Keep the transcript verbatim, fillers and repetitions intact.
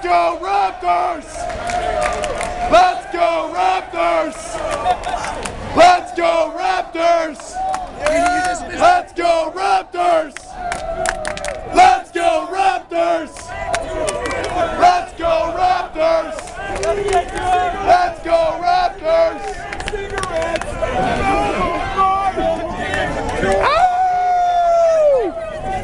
go Raptors! Let's go Raptors! Let's go Raptors! Let's go Raptors! Let's go Raptors! Let's go Raptors! Let's go Raptors!